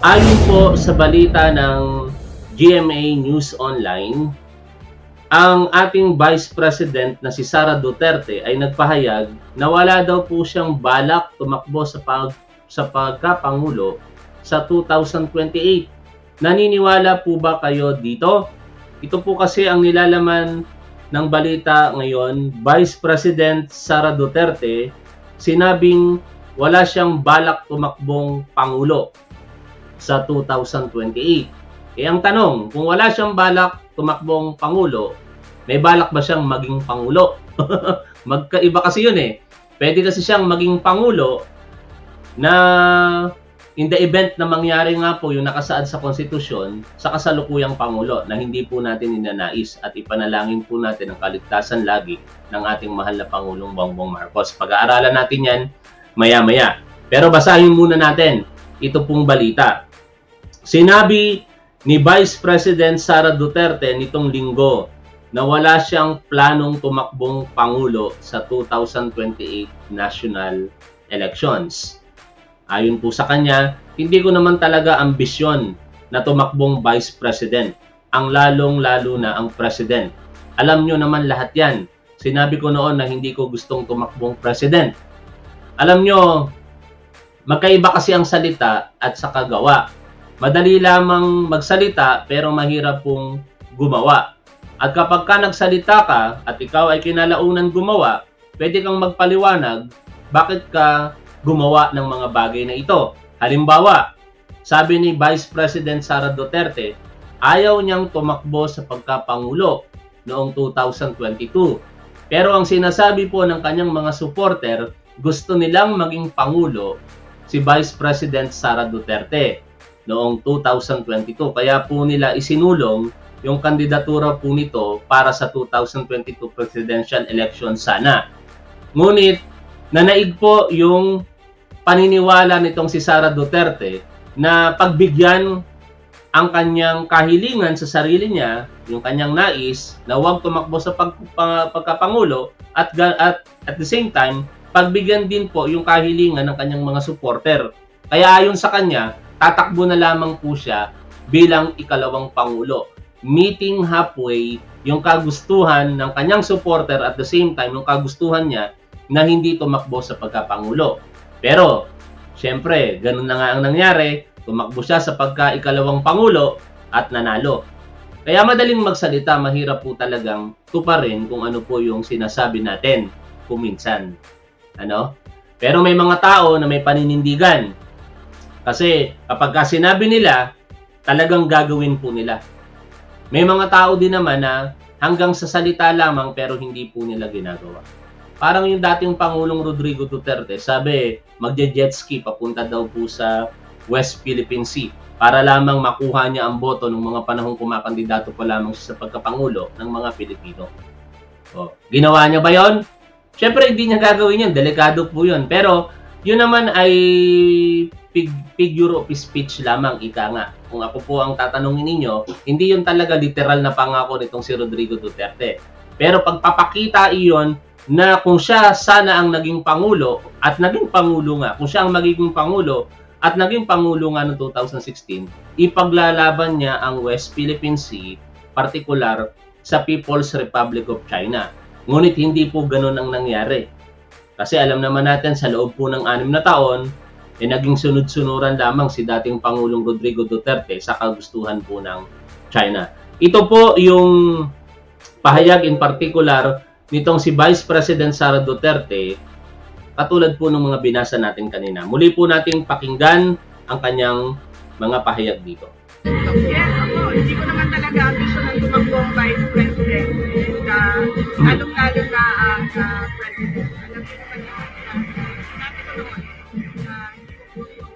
Ayon po sa balita ng GMA News Online, ang ating Vice President na si Sara Duterte ay nagpahayag na wala daw po siyang balak tumakbo sa pagkapangulo sa 2028. Naniniwala po ba kayo dito? Ito po kasi ang nilalaman ng balita ngayon. Vice President Sara Duterte sinabing wala siyang balak tumakbong pangulo sa 2028. Ang tanong, kung wala siyang balak tumakbong pangulo, may balak ba siyang maging pangulo? Magkaiba kasi yun eh. Pwede kasi siyang maging pangulo na in the event na mangyari nga po yung nakasaad sa konstitusyon sa kasalukuyang pangulo na hindi po natin ninanais, at ipanalangin po natin ang kaligtasan lagi ng ating mahal na Pangulong Bongbong Marcos. Pag-aaralan natin yan maya-maya. Pero basahin muna natin ito pong balita. Sinabi ni Vice President Sara Duterte nitong linggo na wala siyang planong tumakbong pangulo sa 2028 national elections. Ayon po sa kanya, hindi ko naman talaga ambisyon na tumakbong Vice President, ang lalong-lalo na ang President. Alam nyo naman lahat yan. Sinabi ko noon na hindi ko gustong tumakbong President. Alam nyo, magkaiba kasi ang salita at saka gawa. Madali lamang magsalita pero mahirap pong gumawa. At kapag ka nagsalita ka at ikaw ay kinalaunan gumawa, pwede kang magpaliwanag bakit ka gumawa ng mga bagay na ito. Halimbawa, sabi ni Vice President Sara Duterte, ayaw niyang tumakbo sa pagkapangulo noong 2022. Pero ang sinasabi po ng kanyang mga supporter, gusto nilang maging pangulo si Vice President Sara Duterte noong 2022. Kaya po nila isinulong yung kandidatura po nito para sa 2022 presidential election sana. Ngunit nanaig po yung paniniwala nitong si Sara Duterte na pagbigyan ang kanyang kahilingan sa sarili niya, yung kanyang nais na huwag tumakbo sa pagkapangulo, at at the same time pagbigyan din po yung kahilingan ng kanyang mga supporter. Kaya ayon sa kanya, tatakbo na lamang po siya bilang ikalawang pangulo. Meeting halfway yung kagustuhan ng kanyang supporter at the same time yung kagustuhan niya na hindi tumakbo sa pagkapangulo. Pero, syempre, ganun na nga ang nangyari. Tumakbo siya sa pagka-ikalawang pangulo at nanalo. Kaya madaling magsalita, mahirap po talagang tuparin kung ano po yung sinasabi natin kuminsan. Pero may mga tao na may paninindigan. Kasi kapag sinabi nila, talagang gagawin po nila. May mga tao din naman na hanggang sa salita lamang pero hindi po nila ginagawa. Parang yung dating Pangulong Rodrigo Duterte, sabi magje-jet ski papunta daw po sa West Philippine Sea para lamang makuha niya ang boto ng mga panahong kumakandidato pa lamang siya sa pagkapangulo ng mga Pilipino. Ginawa niya ba yon? Siyempre hindi niya gagawin yun, delikado po yun. Pero yun naman ay figure of speech lamang, ika nga. Kung ako po ang tatanungin ninyo, hindi yun talaga literal na pangako nitong si Rodrigo Duterte. Pero pagpapakita iyon na kung siya sana ang naging pangulo at naging pangulo nga, kung siya ang magiging pangulo at naging pangulo nga noong 2016, ipaglalaban niya ang West Philippine Sea, partikular sa People's Republic of China. Ngunit hindi po ganun ang nangyari. Kasi alam naman natin sa loob po ng 6 na taon, naging sunod-sunuran lamang si dating Pangulong Rodrigo Duterte sa kagustuhan po ng China. Ito po yung pahayag in particular nitong si Vice President Sara Duterte, katulad po ng mga binasa natin kanina. Muli po nating pakinggan ang kanyang mga pahayag dito. Hindi ko naman talaga ambisyon ng tumakbong Vice President. Lalong-lalo na ang President. Alam niyo naman yun. Sinabi ko naman na hindi ko po yung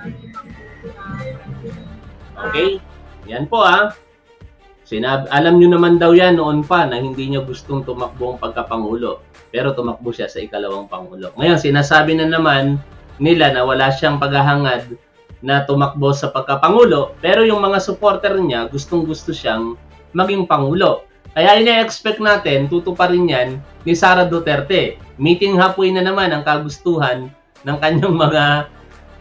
Okay, yan po alam nyo naman daw yan noon pa na hindi niya gustong tumakbo ang pagkapangulo. Pero tumakbo siya sa ikalawang pangulo. Ngayon, sinasabi na naman nila na wala siyang paghahangad na tumakbo sa pagkapangulo. Pero yung mga supporter niya, gustong-gusto siyang maging pangulo. Kaya ina-expect natin, tutuparin yan ni Sara Duterte. Meeting halfway na naman ang kagustuhan ng kanyang mga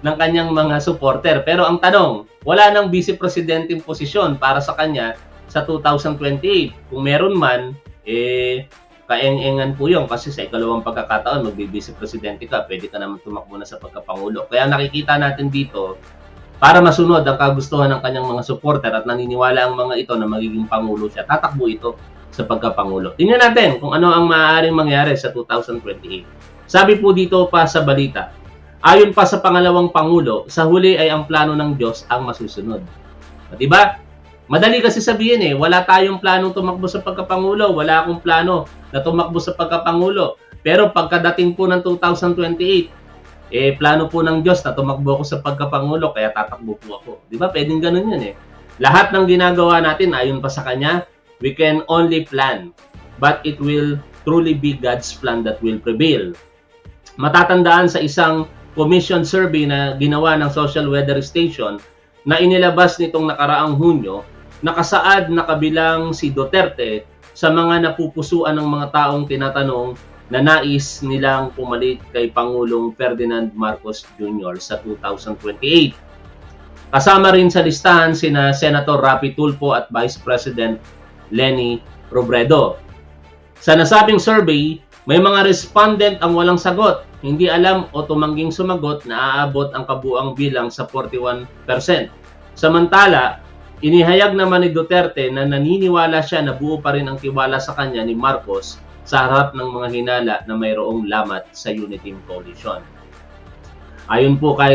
ng kanyang mga supporter. Pero ang tanong, wala nang vice presidenteng posisyon para sa kanya sa 2028. Kung meron man, kaeng-engan po yun kasi sa ikalawang pagkakataon, magbi-vice presidente ka, pwede ka naman tumakbo na sa pagkapangulo. Kaya nakikita natin dito, para masunod ang kagustuhan ng kanyang mga supporter at naniniwala ang mga ito na magiging pangulo siya, tatakbo ito sa pagkapangulo. Tingnan natin kung ano ang maaaring mangyari sa 2028. Sabi po dito pa sa balita, ayon pa sa pangalawang pangulo, sa huli ay ang plano ng Diyos ang masusunod. Diba? Madali kasi sabihin wala tayong planong tumakbo sa pagkapangulo, wala akong plano na tumakbo sa pagkapangulo. Pero pagkadating po ng 2028, plano po ng Diyos na tumakbo ako sa pagkapangulo, kaya tatakbo po ako. Diba? Pwedeng ganun yun Lahat ng ginagawa natin, ayon pa sa Kanya, we can only plan, but it will truly be God's plan that will prevail. Matatandaan sa isang commission survey na ginawa ng Social Weather Station na inilabas nitong nakaraang Hunyo, nakasaad na kabilang si Duterte sa mga napupusuan ng mga taong tinatanong na nais nilang pumalit kay Pangulong Ferdinand Marcos Jr. sa 2028. Kasama rin sa listahan sina Senator Rapi Tulfo at Vice President Leni Robredo. Sa nasabing survey, may mga respondent ang walang sagot, hindi alam o tumangging sumagot na aabot ang kabuang bilang sa 41%. Samantala, inihayag naman ni Duterte na naniniwala siya na buo pa rin ang tiwala sa kanya ni Marcos sa harap ng mga hinala na mayroong lamat sa Unity Coalition. Ayon po kay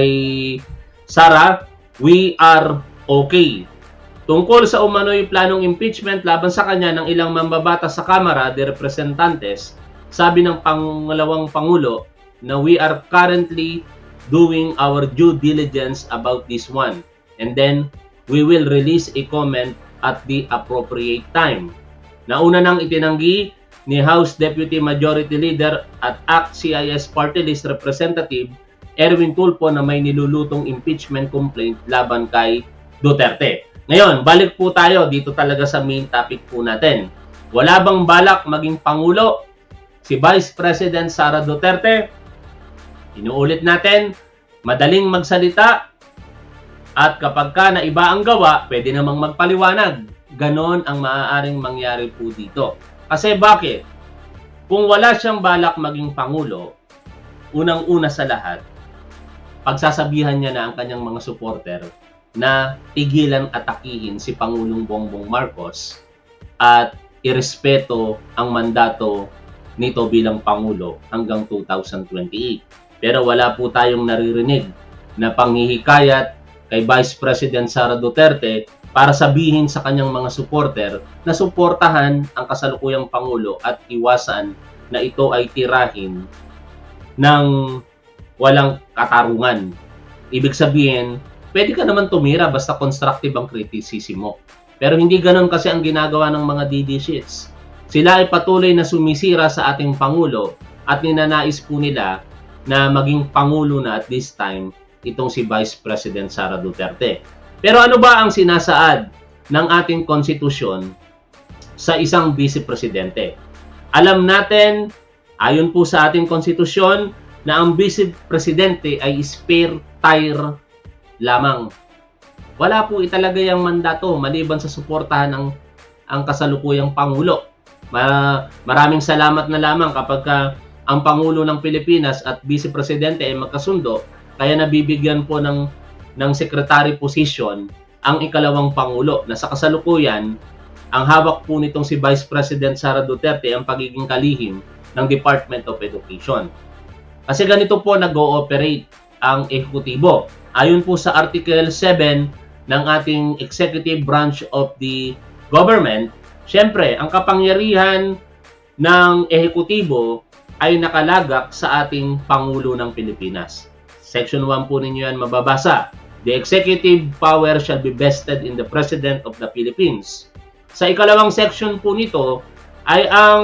Sara, we are okay. Tungkol sa umano'y planong impeachment laban sa kanya ng ilang mambabatas sa Kamara de Representantes, sabi ng pangalawang Pangulo na we are currently doing our due diligence about this one and then we will release a comment at the appropriate time. Nauna nang itinanggi ni House Deputy Majority Leader at ACT-CIS Party List Representative Erwin Tulfo na may nilulutong impeachment complaint laban kay Duterte. Ngayon, balik po tayo dito talaga sa main topic po natin. Wala bang balak maging Pangulo si Vice President Sara Duterte? Inuulit natin, madaling magsalita at kapag ka na iba ang gawa, pwede namang magpaliwanag. Ganon ang maaaring mangyari po dito. Kasi bakit? Kung wala siyang balak maging Pangulo, unang-una sa lahat, pagsasabihan niya na ang kanyang mga supporter na tigilan at atakihin si Pangulong Bongbong Marcos at irespeto ang mandato nito bilang Pangulo hanggang 2028. Pero wala po tayong naririnig na panghihikayat kay Vice President Sara Duterte para sabihin sa kanyang mga supporter na suportahan ang kasalukuyang Pangulo at iwasan na ito ay tirahin ng walang katarungan. Ibig sabihin, pwede ka naman tumira basta constructive ang criticism mo. Pero hindi ganon kasi ang ginagawa ng mga DD sheets. Sila ay patuloy na sumisira sa ating Pangulo at ninanais po nila na maging Pangulo na at this time itong si Vice President Sara Duterte. Pero ano ba ang sinasaad ng ating konstitusyon sa isang Vice Presidente? Alam natin, ayon po sa ating konstitusyon, na ang Vice Presidente ay spare tire lamang. Wala po italaga yung mandato maliban sa suportahan ng ang kasalukuyang Pangulo. Maraming salamat na lamang kapag ang Pangulo ng Pilipinas at Vice Presidente ay magkasundo, kaya nabibigyan po ng secretary position ang ikalawang Pangulo na sa kasalukuyan, ang hawak po nitong si Vice President Sara Duterte ang pagiging kalihim ng Department of Education. Kasi ganito po nag-ooperate ang ehekutibo. Ayon po sa Article 7 ng ating executive branch of the government, syempre, ang kapangyarihan ng ehekutibo ay nakalagak sa ating Pangulo ng Pilipinas. Section 1 po ninyo yan mababasa. The executive power shall be vested in the President of the Philippines. Sa ikalawang section po nito ay ang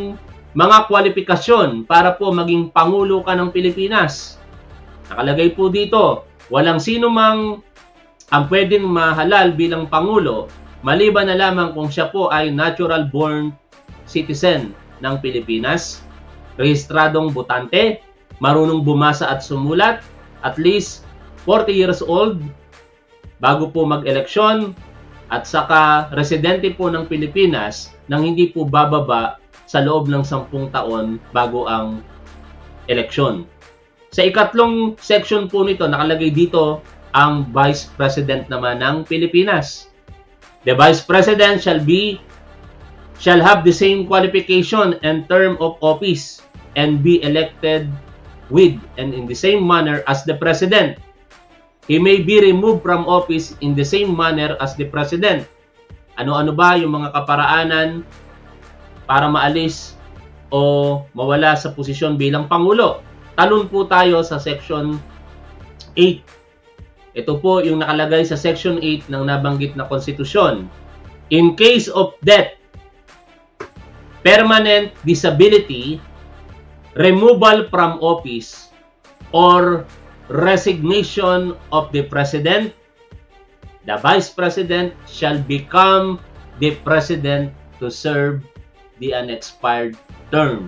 mga kwalifikasyon para po maging Pangulo ka ng Pilipinas. Nakalagay po dito, walang sino mang ang pwedeng mahalal bilang Pangulo maliban na lamang kung siya po ay natural born citizen ng Pilipinas, rehistradong botante, marunong bumasa at sumulat, at least 40 years old bago po mag-eleksyon at saka residente po ng Pilipinas nang hindi po bababa sa loob ng 10 taon bago ang eleksyon. Sa ikatlong section po nito, nakalagay dito ang Vice President naman ng Pilipinas. The Vice President shall have the same qualification and term of office and be elected with and in the same manner as the President. He may be removed from office in the same manner as the President. Ano-ano ba yung mga kaparaanan para maalis o mawala sa posisyon bilang Pangulo? Talon po tayo sa Section 8. Ito po yung nakalagay sa Section 8 ng nabanggit na konstitusyon. In case of death, permanent disability, removal from office, or resignation of the President, the Vice President shall become the President to serve the unexpired term.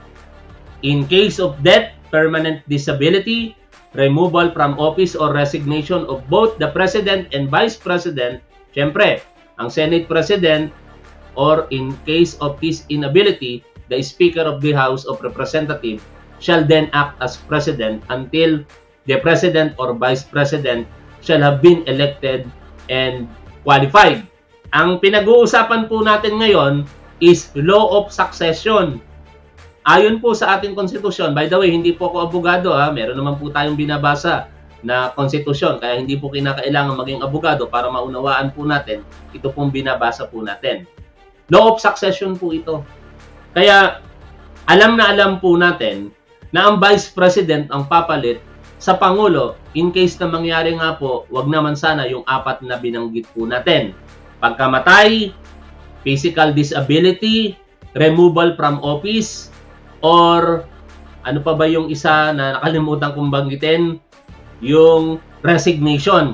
In case of death, permanent disability, removal from office or resignation of both the President and Vice President, syempre, ang Senate President, or in case of his inability, the Speaker of the House of Representatives shall then act as President until the President or Vice President shall have been elected and qualified. Ang pinag-uusapan po natin ngayon is law of succession. Ayon po sa ating konstitusyon, by the way, hindi po ako abogado, meron naman po tayong binabasa na konstitusyon, kaya hindi po kinakailangan maging abogado para maunawaan po natin, ito pong binabasa po natin. Law of succession po ito. Kaya alam po natin na ang Vice President ang papalit sa Pangulo in case na mangyari nga po, wag naman sana yung 4 na binanggit po natin. Pagkamatay, physical disability, removal from office, or ano pa ba yung isa na nakalimutan kong banggitin? Yung resignation.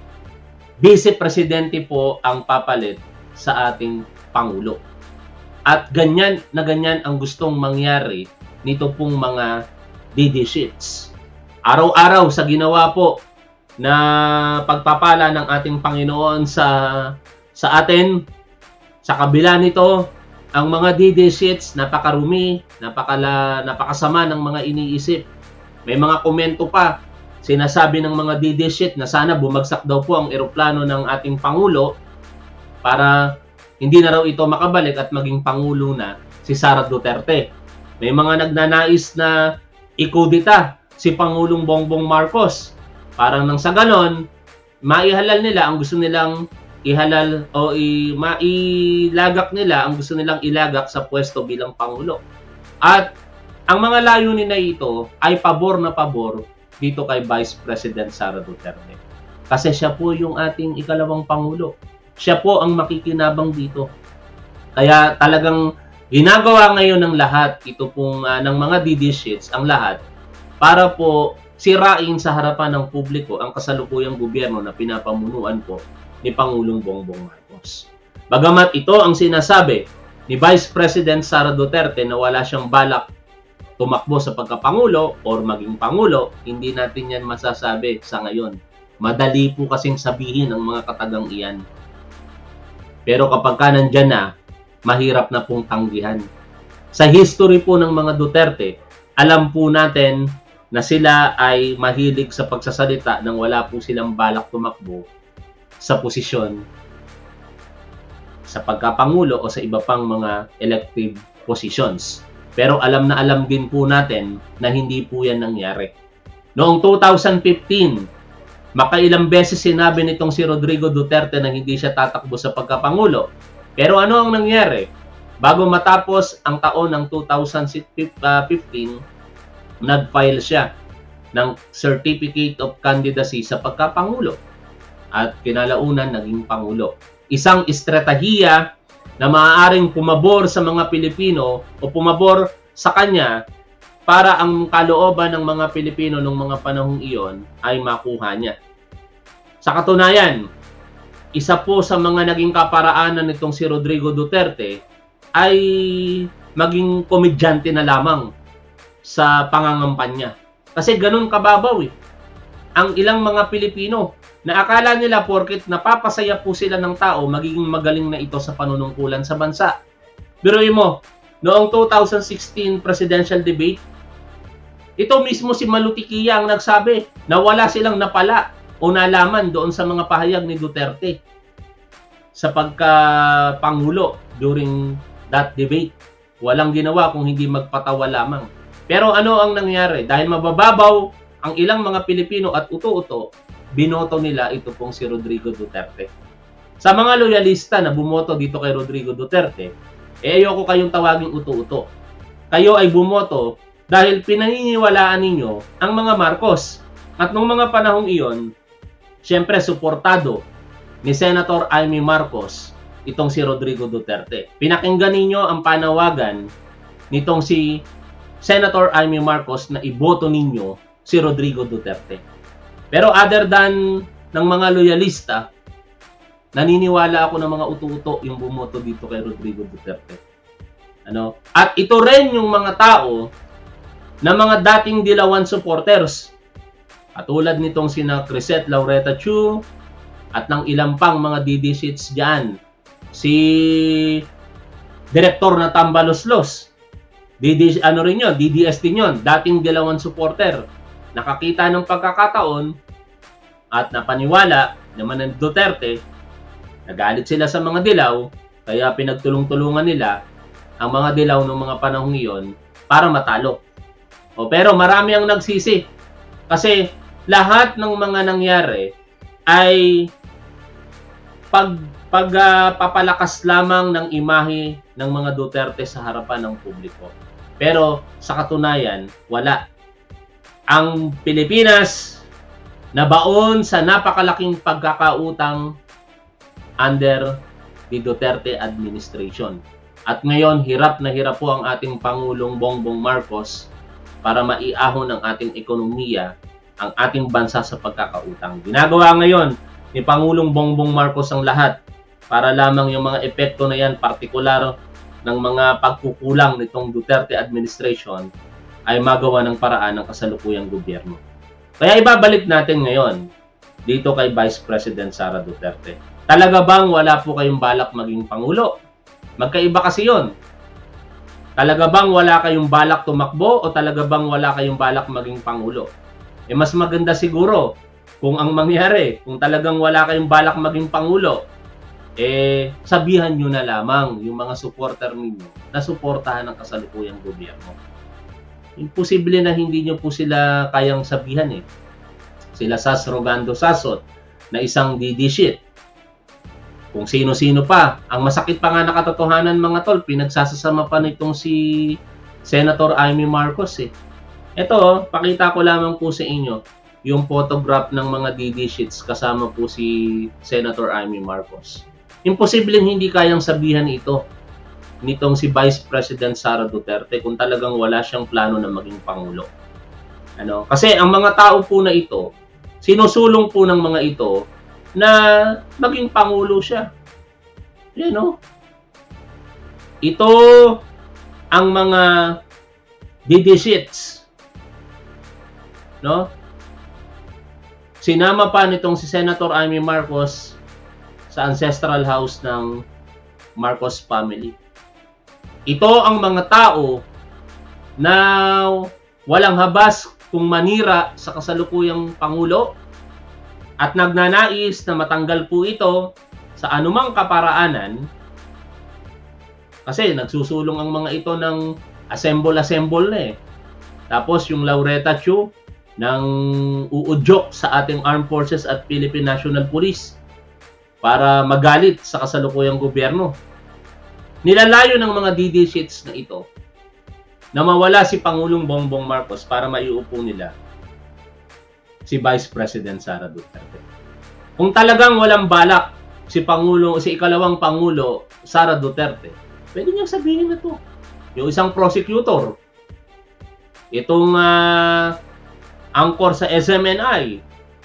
Vice Presidente po ang papalit sa ating Pangulo. At ganyan na ganyan ang gustong mangyari nito pong mga DD sheets. Araw-araw sa ginawa po na pagpapala ng ating Panginoon sa atin, sa kabila nito, ang mga DD sheets napakarumi, napakasama ng mga iniisip. May mga komento pa, sinasabi ng mga DD sheet na sana bumagsak daw po ang eroplano ng ating Pangulo para hindi na raw ito makabalik at maging Pangulo na si Sara Duterte. May mga nagnanais na ikudita si Pangulong Bongbong Marcos. Parang nang sa ganon, maihalal nila ang gusto nilang ihalal o mailagak nila ang gusto nilang ilagak sa pwesto bilang Pangulo. At ang mga layunin na ito ay pabor na pabor dito kay Vice President Sara Duterte. Kasi siya po yung ating ikalawang Pangulo. Siya po ang makikinabang dito. Kaya talagang ginagawa ngayon ng lahat, ito pong ng mga DD sheets, ang lahat, para po sirain sa harapan ng publiko ang kasalukuyang gobyerno na pinapamunuan po ni Pangulong Bongbong Marcos. Bagamat ito ang sinasabi ni Vice President Sara Duterte na wala siyang balak tumakbo sa pagkapangulo or maging Pangulo, hindi natin yan masasabi sa ngayon. Madali po kasing sabihin ang mga katagang iyan. Pero kapag ka nandyan na, mahirap na pong tanggihan. Sa history po ng mga Duterte, alam po natin na sila ay mahilig sa pagsasalita nang wala po silang balak tumakbo sa posisyon sa pagkapangulo o sa iba pang mga elective positions. Pero alam na alam din po natin na hindi po yan nangyari. Noong 2015, makailang beses sinabi nitong si Rodrigo Duterte na hindi siya tatakbo sa pagkapangulo. Pero ano ang nangyari? Bago matapos ang taon ng 2015, nag-file siya ng Certificate of Candidacy sa pagkapangulo. At kinalaunan naging Pangulo. Isang estratehiya na maaaring pumabor sa mga Pilipino o pumabor sa kanya para ang kalooban ng mga Pilipino nung mga panahong iyon ay makuha niya. Sa katunayan, isa po sa mga naging kaparaanan nitong si Rodrigo Duterte ay maging komedyante na lamang sa pangangampanya. Kasi ganun kababaw eh. ang ilang mga Pilipino na akala nila porket napapasaya po sila ng tao, magiging magaling na ito sa panunungkulan sa bansa. Biruin mo, noong 2016 presidential debate, ito mismo si Malutikia ang nagsabi na wala silang napala o nalaman doon sa mga pahayag ni Duterte sa pagka-pangulo during that debate. Walang ginawa kung hindi magpatawa lamang. Pero ano ang nangyari? Dahil mabababaw ang ilang mga Pilipino at uto-uto, binoto nila ito pong si Rodrigo Duterte. Sa mga loyalista na bumoto dito kay Rodrigo Duterte, ayoko kayong tawaging uto-uto. Kayo ay bumoto dahil pinaniniwalaan ninyo ang mga Marcos. At nung mga panahong iyon, siyempre suportado ni Senator Amy Marcos itong si Rodrigo Duterte. Pinakinggan ninyo ang panawagan nitong si Senator Amy Marcos na iboto ninyo si Rodrigo Duterte. Pero other than ng mga loyalista, naniniwala ako ng mga uto-uto yung bumoto dito kay Rodrigo Duterte. At ito rin yung mga tao na mga dating Dilawan supporters. Katulad nitong sina Crisette Laureta Chu at ng ilang pang mga DD-sheets dyan. Si Direktor na Tambaloslos. DDS din yun. Dating Dilawan supporter. Nakakita ng pagkakataon at napaniwala naman ng Duterte, nagalit sila sa mga dilaw, kaya pinagtulong-tulungan nila ang mga dilaw ng mga panahong iyon para matalo. Pero marami ang nagsisi kasi lahat ng mga nangyari ay pagpapalakas lamang ng imahe ng mga Duterte sa harapan ng publiko. Pero sa katunayan, wala. Ang Pilipinas nabaon sa napakalaking pagkakautang under the Duterte administration. At ngayon, hirap na hirap po ang ating Pangulong Bongbong Marcos para maiahon ang ating ekonomiya, ang ating bansa sa pagkakautang. Ginagawa ngayon ni Pangulong Bongbong Marcos ang lahat para lamang yung mga epekto na yan, partikular ng mga pagkukulang nitong Duterte administration, ay magawa ng paraan ng kasalukuyang gobyerno. Kaya ibabalik natin ngayon dito kay Vice President Sara Duterte. Talaga bang wala po kayong balak maging Pangulo? Magkaiba kasi yon. Talaga bang wala kayong balak tumakbo o talaga bang wala kayong balak maging Pangulo? Mas maganda siguro kung ang mangyari, kung talagang wala kayong balak maging Pangulo, sabihan nyo na lamang yung mga supporter ninyo na suportahan ang kasalukuyang gobyerno. Imposible na hindi nyo po sila kayang sabihan Sila Sas Rogando Sasot na isang DD-sheet. Kung sino-sino pa. Ang masakit pa nga na katotohanan mga tol, pinagsasasama pa nitong si Senator Amy Marcos Ito, pakita ko lamang po sa inyo yung photograph ng mga DD-sheets kasama po si Senator Amy Marcos. Imposible hindi kayang sabihan ito nitong si Vice President Sara Duterte kung talagang wala siyang plano na maging Pangulo. Kasi ang mga tao po na ito, sinusulong po ng mga ito na maging Pangulo siya. Ito ang mga DD-sheets. Sinama pa nitong si Senator Amy Marcos sa ancestral house ng Marcos family. Ito ang mga tao na walang habas kung manira sa kasalukuyang Pangulo at nagnanais na matanggal po ito sa anumang kaparaanan kasi nagsusulong ang mga ito ng assemble na Tapos yung Laureta Chu ng uudyok sa ating Armed Forces at Philippine National Police para magalit sa kasalukuyang gobyerno. Nilalayo ng mga DD-sheets na ito na mawala si Pangulong Bongbong Marcos para maiupo nila si Vice President Sara Duterte. Kung talagang walang balak si ikalawang Pangulo Sara Duterte, pwede niyang sabihin na to. Yung isang prosecutor, itong angkor sa SMNI,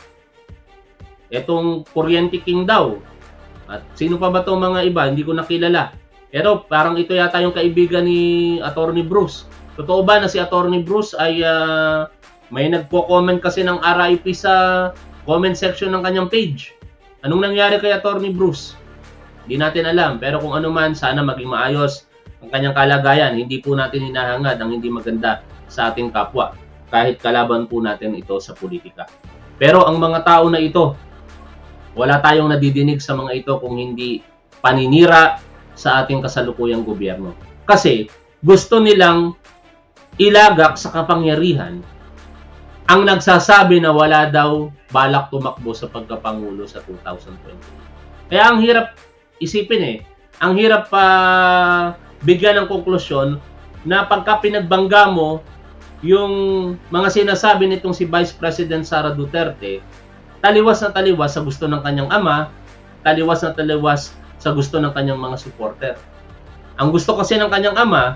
itong Kuryente King daw, at sino pa ba itong mga iba, hindi ko nakilala. Pero parang ito yata yung kaibigan ni Attorney Bruce. Totoo ba na si Attorney Bruce ay may nagpo-comment kasi ng RIP sa comment section ng kanyang page. Anong nangyari kay Attorney Bruce? Hindi natin alam. Pero kung ano man, sana maging maayos ang kanyang kalagayan. Hindi po natin hinahangad ang hindi maganda sa ating kapwa. Kahit kalaban po natin ito sa politika. Pero ang mga tao na ito, wala tayong nadidinig sa mga ito kung hindi paninira sa ating kasalukuyang gobyerno. Kasi gusto nilang ilagak sa kapangyarihan ang nagsasabi na wala daw balak tumakbo sa pagkapangulo sa 2020. Kaya ang hirap isipin ang hirap bigyan ng konklusyon na pagka pinagbangga mo yung mga sinasabi nitong si Vice President Sara Duterte, taliwas na taliwas sa gusto ng kanyang ama, taliwas na taliwas sa gusto ng kanyang mga supporter. Ang gusto kasi ng kanyang ama,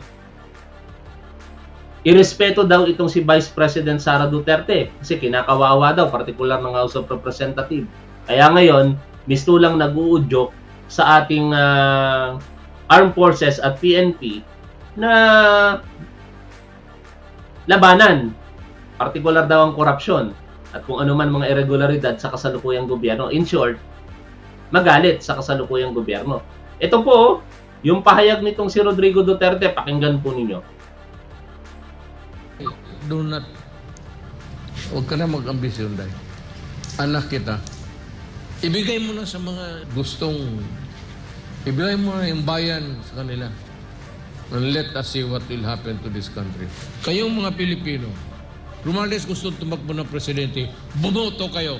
irespeto daw itong si Vice President Sara Duterte kasi kinakawawa daw, partikular ng House of Representatives. Kaya ngayon, mistulang nag-uudyok sa ating Armed Forces at PNP na labanan, partikular daw ang korupsyon at kung ano man mga irregularidad sa kasalukuyang gobyerno. In short, magalit sa kasalukuyang gobyerno. Ito po, yung pahayag nitong si Rodrigo Duterte, pakinggan po ninyo. Do not, huwag ka na mag-ambisyon dahil. Anak kita, ibigay mo na sa mga ibigay mo na yung bayan sa kanila. And let us see what will happen to this country. Kayong mga Pilipino, Romales gusto tumakbo ng presidente, bumoto kayo.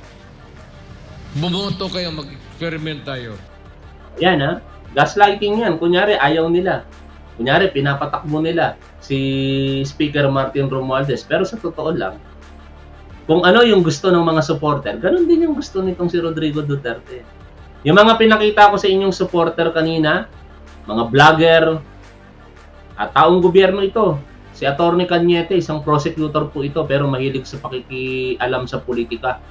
Bumoto kayo, mag-experiment tayo. Yan gaslighting yan. Kunyari, ayaw nila. Kunyari, pinapatakbo nila si Speaker Martin Romualdez. Pero sa totoo lang, kung ano yung gusto ng mga supporter, ganun din yung gusto nitong si Rodrigo Duterte. Yung mga pinakita ko sa inyong supporter kanina, mga vlogger, at taong gobyerno ito. Si Atty. Cañete, isang prosecutor po ito, pero mahilig sa pakikialam sa politika.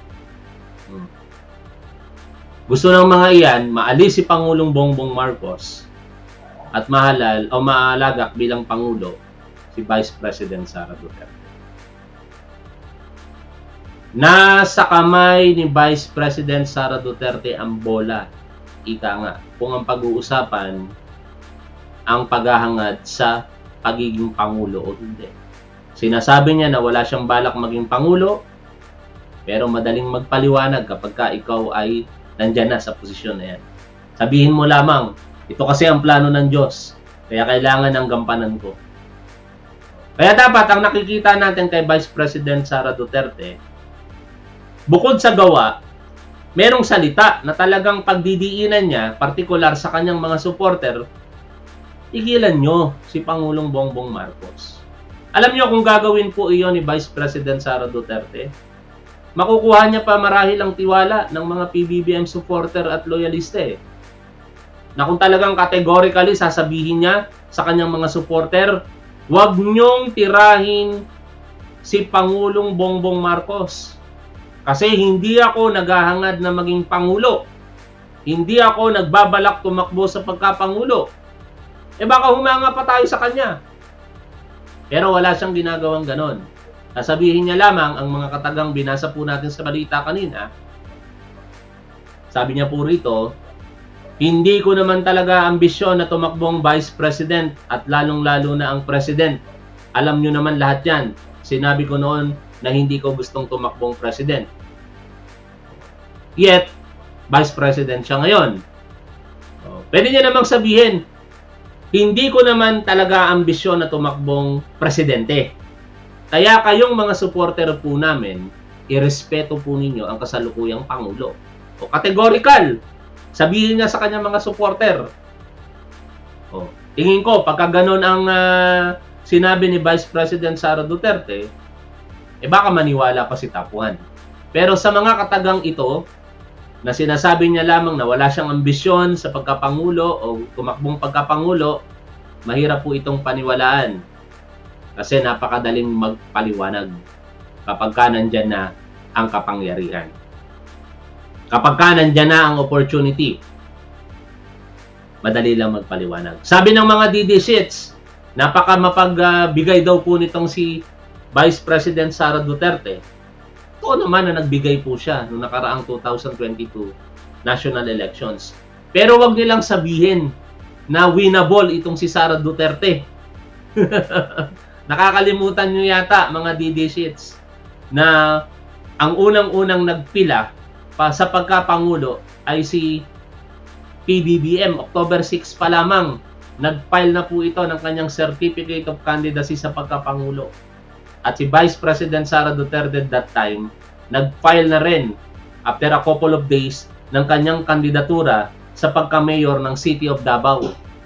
Gusto ng mga iyan, maalis si Pangulong Bongbong Marcos at maalagak bilang Pangulo si Vice President Sara Duterte. Nasa kamay ni Vice President Sara Duterte ang bola. Ika nga, kung ang pag-uusapan ang paghahangad sa pagiging Pangulo o hindi. Sinasabi niya na wala siyang balak maging Pangulo, pero madaling magpaliwanag kapag ka ikaw ay nandyan na sa posisyon na yan. Sabihin mo lamang, ito kasi ang plano ng Diyos, kaya kailangan ng gampanan ko. Kaya dapat ang nakikita natin kay Vice President Sara Duterte, bukod sa gawa, merong salita na talagang pagdidiinan niya, partikular sa kanyang mga supporter, igilan nyo si Pangulong Bongbong Marcos. Alam nyo kung gagawin po iyon ni Vice President Sara Duterte, makukuha niya pa marahil ang tiwala ng mga PBBM supporter at loyalista na kung talagang categorically sasabihin niya sa kanyang mga supporter, huwag nyong tirahin si Pangulong Bongbong Marcos. Kasi hindi ako naghahangad na maging Pangulo. Hindi ako nagbabalak tumakbo sa pagkapangulo. Baka humanga pa tayo sa kanya. Pero wala siyang ginagawang ganon. Sasabihin niya lamang ang mga katagang binasa po natin sa balita kanina. Sabi niya po rito, hindi ko naman talaga ambisyon na tumakbong Vice President at lalong-lalo na ang President. Alam niyo naman lahat yan. Sinabi ko noon na hindi ko gustong tumakbong President. Yet, Vice President siya ngayon. Pwede niya namang sabihin, hindi ko naman talaga ambisyon na tumakbong Presidente. Kaya kayong mga supporter po namin, irespeto po ninyo ang kasalukuyang Pangulo. O categorical, sabihin niya sa kanyang mga supporter. Tingin ko, pagka ganon ang sinabi ni Vice President Sara Duterte, baka maniwala pa si Tapuan. Pero sa mga katagang ito, na sinasabi niya lamang na wala siyang ambisyon sa pagkapangulo o tumakbong pagkapangulo, mahirap po itong paniwalaan. Kasi napakadaling magpaliwanag kapag ka nandyan na ang kapangyarihan. Kapag ka nandyan na ang opportunity, madali lang magpaliwanag. Sabi ng mga DD shits, napaka mapagbigay daw po nitong si Vice President Sara Duterte, ito naman na nagbigay po siya noong nakaraang 2022 national elections. Pero wag nilang sabihin na winnable itong si Sara Duterte. Nakakalimutan nyo yata, mga DD-shits, na ang unang-unang nagpila sa pagkapangulo ay si PBBM. October 6 pa lamang, nag-file na po ito ng kanyang Certificate of Candidacy sa pagkapangulo. At si Vice President Sara Duterte at that time, nag-file na rin after a couple of days ng kanyang kandidatura sa pagka-mayor ng City of Davao.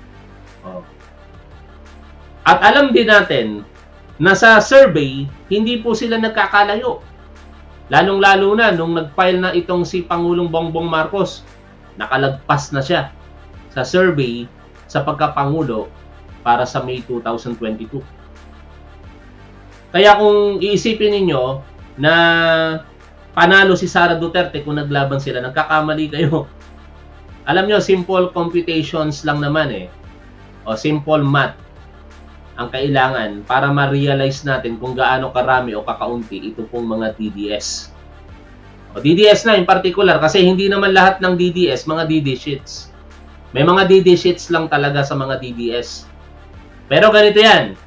At alam din natin na sa survey, hindi po sila nagkakalayo. Lalong-lalo na nung nag-file na itong si Pangulong Bongbong Marcos, nakalagpas na siya sa survey sa pagkapangulo para sa May 2022. Kaya kung iisipin ninyo na panalo si Sara Duterte kung naglaban sila, nagkakamali kayo. Alam nyo, simple computations lang naman o simple math ang kailangan para ma-realize natin kung gaano karami o kakaunti ito pong mga DDS. O DDS na in particular, kasi hindi naman lahat ng DDS mga DD-shits. May mga DD-shits lang talaga sa mga DDS. Pero ganito yan.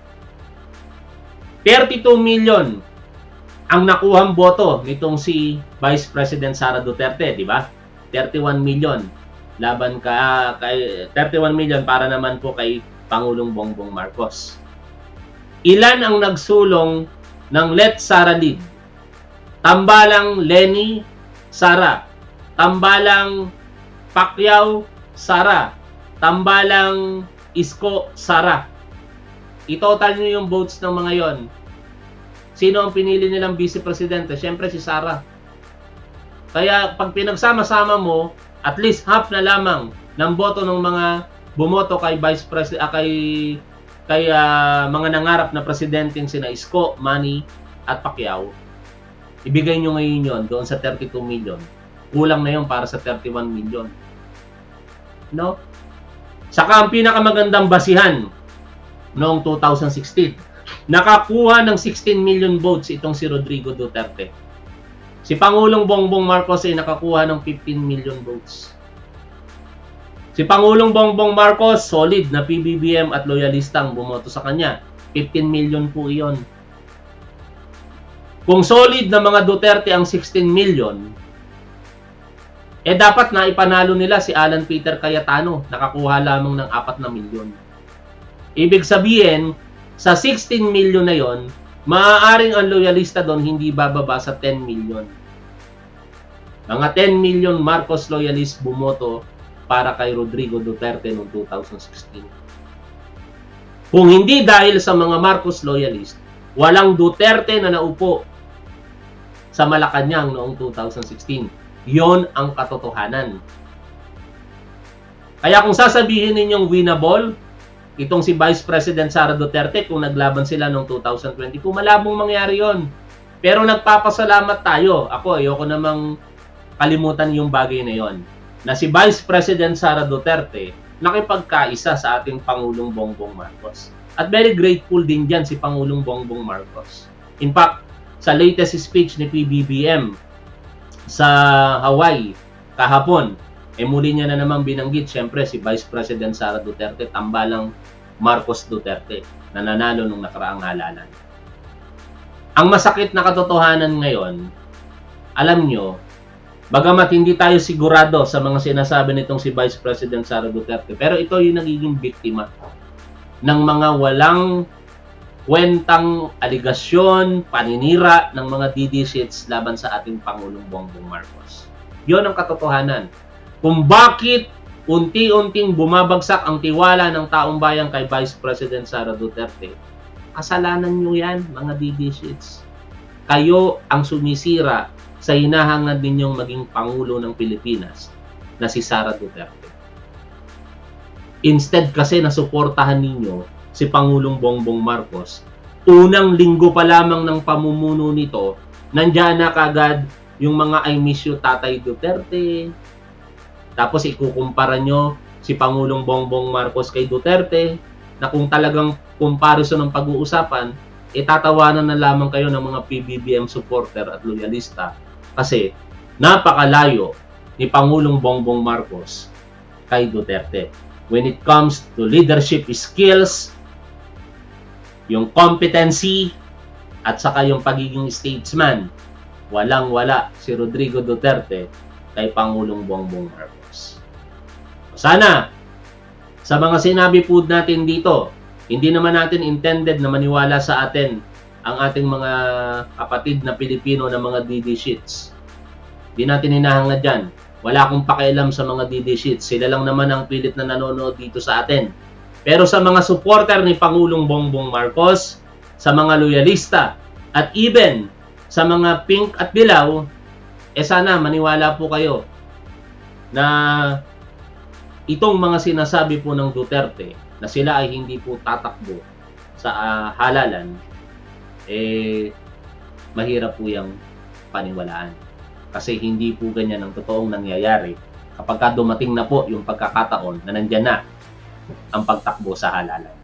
32 million ang nakuhang boto nitong si Vice President Sara Duterte, di ba? 31 million laban kay 31 million para naman po kay Pangulong Bongbong Marcos. Ilan ang nagsulong ng Let Sara Lead? Tambalang Lenny, Sara. Tambalang Pacquiao, Sara. Tambalang Isko, Sara. I-total nyo yung votes ng mga yon. Sino ang pinili nilang Vice Presidente? Siyempre si Sara. Kaya pag pinagsama-sama mo, at least half na lamang ng boto ng mga bumoto kay Vice President, kay mga nangarap na presidenteng sina Isko, Manny at Pacquiao, ibigay nyo ngayon yon doon sa 32 million. Kulang na yon para sa 31 million. No? Saka ang pinakamagandang basihan noong 2016, nakakuha ng 16 million votes itong si Rodrigo Duterte. Si Pangulong Bongbong Marcos ay nakakuha ng 15 million votes. Si Pangulong Bongbong Marcos, solid na PBBM at loyalistang bumoto sa kanya. 15 million po iyon. Kung solid na mga Duterte ang 16 million, dapat na ipanalo nila si Alan Peter Cayetano, nakakuha lamang ng 4 na milyon. Ibig sabihin, sa 16 million na yon, maaaring ang loyalista doon hindi bababa sa 10 million. Mga 10 million Marcos loyalist bumoto para kay Rodrigo Duterte noong 2016. Kung hindi dahil sa mga Marcos loyalist, walang Duterte na naupo sa Malacanang noong 2016. Yon ang katotohanan. Kaya kung sasabihin ninyong winnable, itong si Vice President Sara Duterte, kung naglaban sila noong 2022, malabong mangyari yon. Pero nagpapasalamat tayo. Ako, ayoko namang kalimutan yung bagay na yon, na si Vice President Sara Duterte nakipagkaisa sa ating Pangulong Bongbong Marcos. At very grateful din dyan si Pangulong Bongbong Marcos. In fact, sa latest speech ni PBBM sa Hawaii kahapon, muli niya na naman binanggit syempre si Vice President Sara Duterte, tambalang Marcos Duterte na nanalo nung nakaraang halalan. Ang masakit na katotohanan ngayon, alam nyo, bagamat hindi tayo sigurado sa mga sinasabi nitong si Vice President Sara Duterte, pero ito yung nagiging biktima ng mga walang kwentang aligasyon, paninira ng mga DD-shits laban sa ating Pangulong Bongbong Marcos. Yon ang katotohanan. Kung bakit unti-unting bumabagsak ang tiwala ng taong bayan kay Vice President Sara Duterte, kasalanan nyo yan, mga DD-shits. Kayo ang sumisira sa hinahangad ninyong maging Pangulo ng Pilipinas na si Sara Duterte. Instead kasi na suportahan ninyo si Pangulong Bongbong Marcos, unang linggo pa lamang ng pamumuno nito, nandiyan na kagad yung mga I miss you Tatay Duterte. Tapos ikukumpara nyo si Pangulong Bongbong Marcos kay Duterte, na kung talagang comparison ng pag-uusapan, itatawanan na lamang kayo ng mga PBBM supporter at loyalista kasi napakalayo ni Pangulong Bongbong Marcos kay Duterte. When it comes to leadership skills, yung competency, at saka yung pagiging statesman, walang-wala si Rodrigo Duterte kay Pangulong Bongbong Marcos. Sana, sa mga sinabi po natin dito, hindi naman natin intended na maniwala sa atin ang ating mga kapatid na Pilipino na mga DD sheets. Hindi natin hinahangad dyan. Wala akong pakialam sa mga DD sheets. Sila lang naman ang pilit na nanonood dito sa atin. Pero sa mga supporter ni Pangulong Bongbong Marcos, sa mga loyalista, at even sa mga pink at dilaw, sana maniwala po kayo na itong mga sinasabi po ng Duterte na sila ay hindi po tatakbo sa halalan, mahirap po yung paniwalaan. Kasi hindi po ganyan ang totoong nangyayari kapag dumating na po yung pagkakataon na nandyan na ang pagtakbo sa halalan.